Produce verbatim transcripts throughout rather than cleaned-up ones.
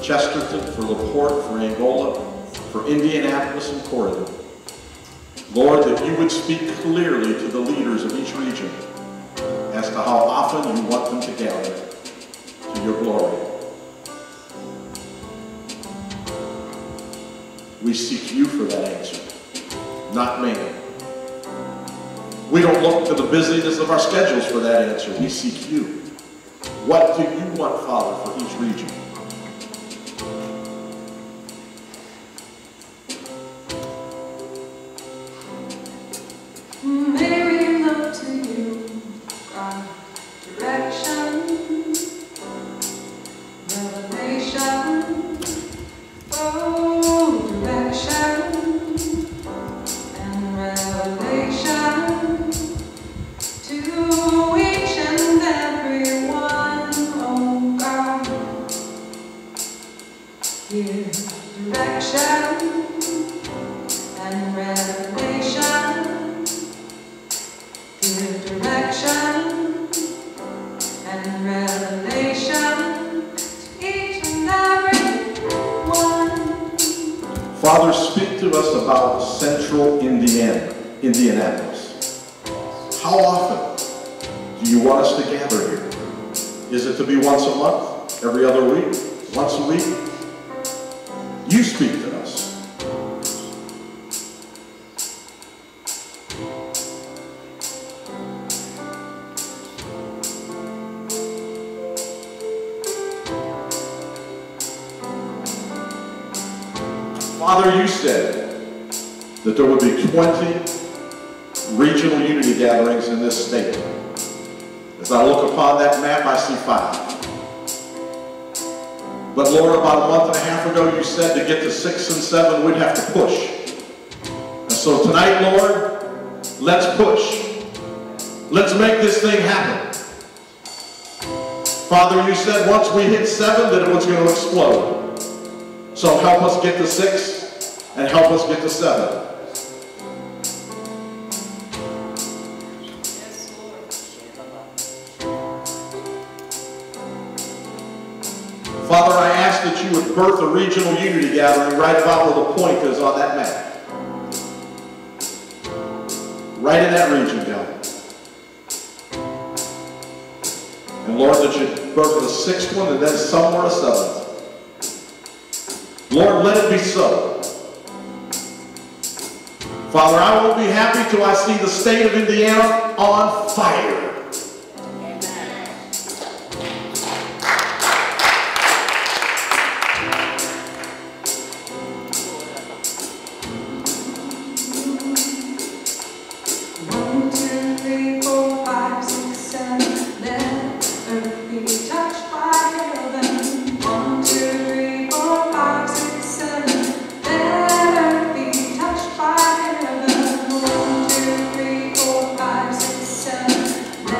Chesterton, for LaPorte, for Angola, for Indianapolis and Corydon. Lord, that you would speak clearly to the leaders of each region as to how often you want them to gather to your glory. We seek you for that answer, not man. We don't look to the busyness of our schedules for that answer. We seek you. What do you want, Father, for each region? Mary, look to you, God, direction, revelation, oh, direction, and revelation to each and every one, oh God. Give direction and revelation. Give direction and revelation to each and every one. Father, speak to us about central Indiana, Indianapolis. How often do you want us to gather here? Is it to be once a month, every other week, once a week? You speak to us. Father, you said that there would be twenty regional unity gatherings in this state. As I look upon that map, I see five. But Lord, about a month and a half ago, you said to get to six and seven, we'd have to push. And so tonight, Lord, let's push. Let's make this thing happen. Father, you said once we hit seven, that it was going to explode. So help us get to six and help us get to seven. Yes, Lord. Father, I ask that you would birth a regional unity gathering right about where the point is on that map. Right in that region, God. And Lord, that you birth the sixth one and then somewhere a seventh. Lord, let it be so. Father, I won't be happy till I see the state of Indiana on fire. One, two, three, four, five, six, seven. Let earth be touched by heaven. One, two, three, four, five, six, seven. Let earth be touched by heaven. One, two, three, four, five, six, seven.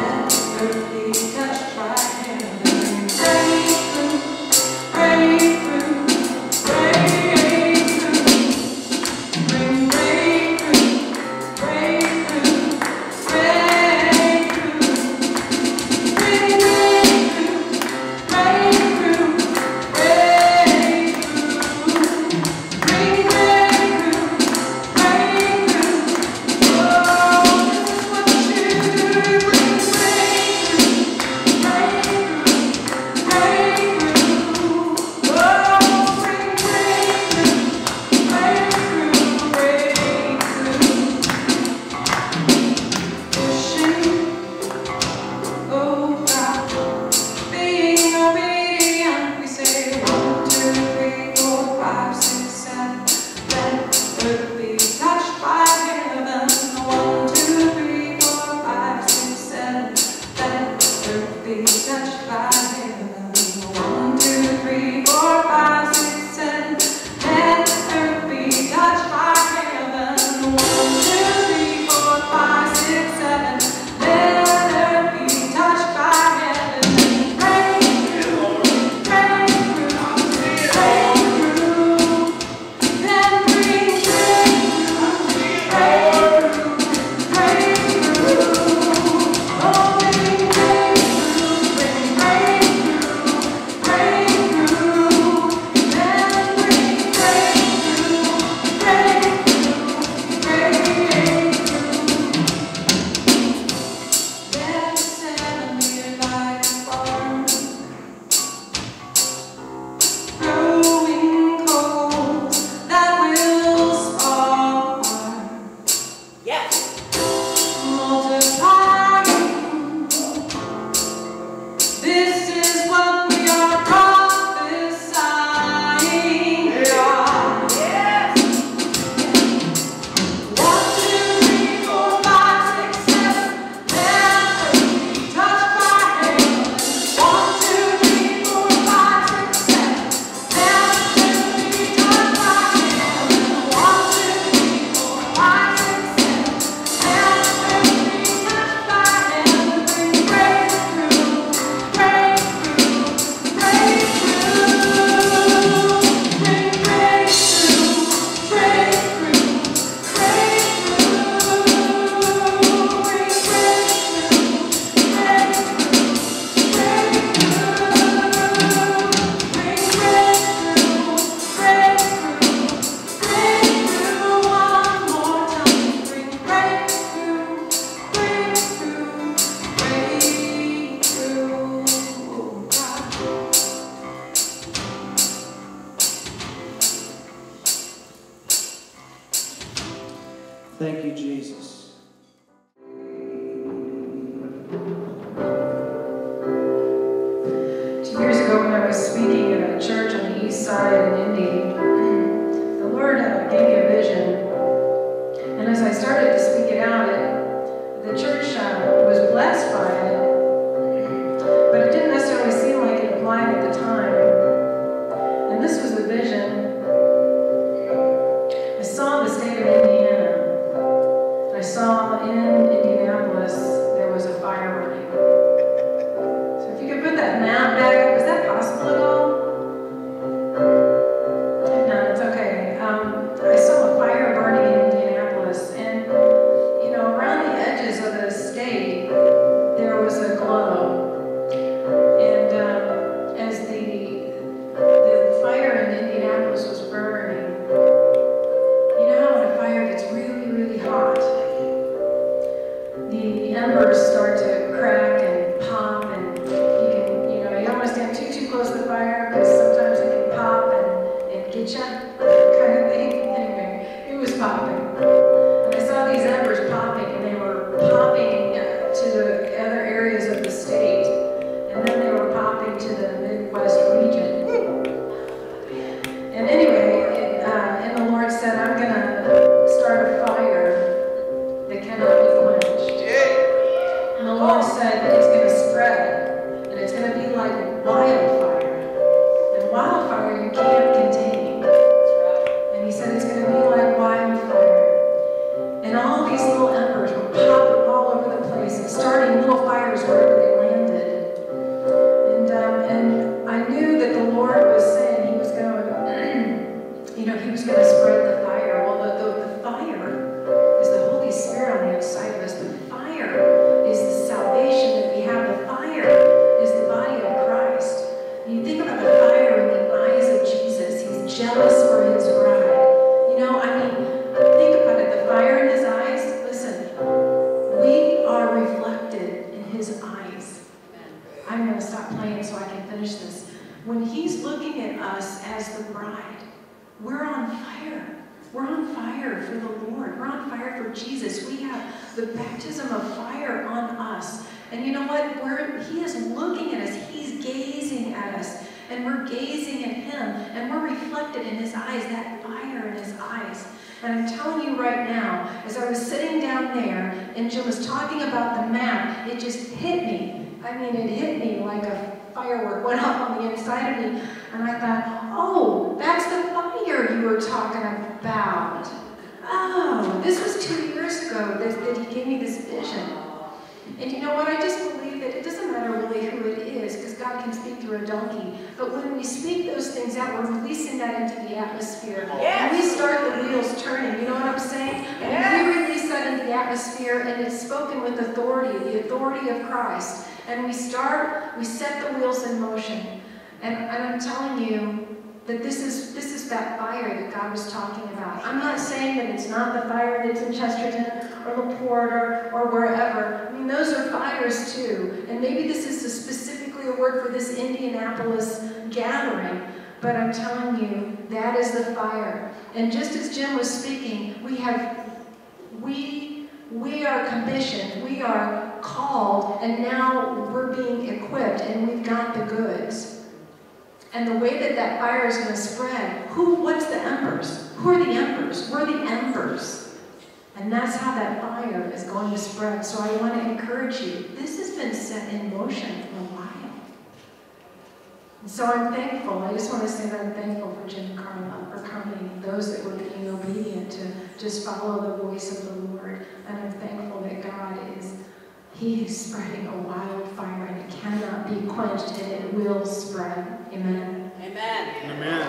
Thank you, Jesus. Two years ago when I was speaking at a church on the east side in Indy, the Lord uh, gave me a vision. And as I started to speak it out, it, the church uh, was blessed by it, but it didn't necessarily seem like it applied at the time. And this was the vision. I saw the state of Indiana. I saw in Indianapolis there was a fire burning. So if you could put that map back up, is that possible at all? No, it's okay. Um, I saw a fire burning in Indianapolis, and you know, around the edges of the state there was a glow. And um, as the the fire in Indianapolis was burning, you know how when a fire gets really, really hot, the embers start to crack and pop, and you can, you know, you don't want to stand too, too close to the fire because sometimes it can pop and, and get you, kind of thing. Anyway, it was popping. And I saw these embers popping, and they were popping uh, to the other areas of the state, and then they were popping to the Midwest region. And anyway, it, uh, and the Lord said, I'm going to start a fire that cannot be quenched. And the Lord said it's going to spread, and it's going to be like wildfire. And wildfire you can't contain. And he said it's going to be like wildfire. And all these little embers were popping all over the place and starting little fires wherever they landed. And, um, and I knew that the Lord was saying he was going to, you know, he was going to spread the fire. Well, the, the, the fire is the Holy Spirit on the outside of us. The fire is the salvation that we have. The fire is the body of Christ. And you think about the fire in the eyes of Jesus. He's jealous for his bride. You know, I mean, think about it. The fire in his eyes, listen, we are reflected in his eyes. I'm going to stop playing so I can finish this. When he's looking at us as the bride, we're on fire. We're on fire for the Lord. We're on fire for Jesus. We have the baptism of fire on us. And you know what? We're, he is looking at us. He's gazing at us. And we're gazing at him. And we're reflected in his eyes, that fire in his eyes. And I'm telling you right now, as I was sitting down there and Jim was talking about the map, it just hit me. I mean, it hit me like a firework went off on the inside of me. And I thought, oh, that's the fire you were talking about. Oh, this was two years ago that, that he gave me this vision. And you know what? I just believe that it doesn't matter really who it is, because God can speak through a donkey. But when we speak those things out, we're releasing that into the atmosphere. Yes. And we start the wheels turning. You know what I'm saying? Yes. And we release that into the atmosphere, and it's spoken with authority, the authority of Christ. And we start, we set the wheels in motion. And, and I'm telling you that this is this is that fire that God was talking about. I'm not saying that it's not the fire that's in Chesterton or LaPorte or, or wherever. I mean, those are fires too. And maybe this is a specifically a word for this Indianapolis gathering. But I'm telling you, that is the fire. And just as Jim was speaking, we have, we, we are commissioned, we are called, and now we're being equipped, and we've got the goods. And the way that that fire is going to spread, who, what's the embers? Who are the embers? We're the embers. And that's how that fire is going to spread. So I want to encourage you. This has been set in motion for a while. And so I'm thankful. I just want to say that I'm thankful for Jim and Carla for coming, those that were being obedient to just follow the voice of the Lord. And I'm thankful that God is He is spreading a wildfire, and it cannot be quenched, and it will spread. Amen. Amen. Amen.